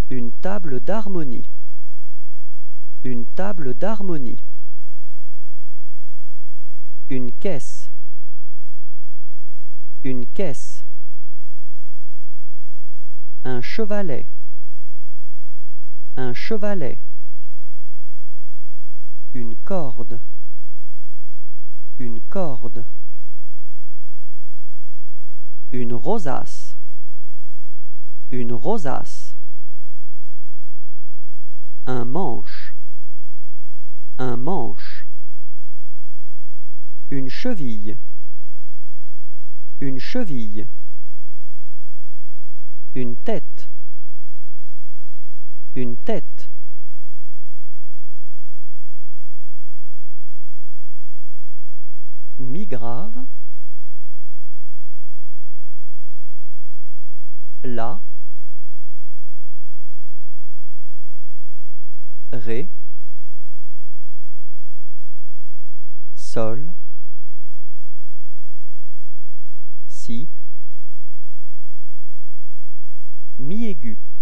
Une table d'harmonie. Une table d'harmonie. Une caisse. Une caisse. Un chevalet. Un chevalet. Une corde. Une corde. Une rosace. Une rosace. Un manche. Un manche. Une cheville. Une cheville. Une tête. Une tête. Mi grave. La. Ré. Sol. Si. Mi aigu.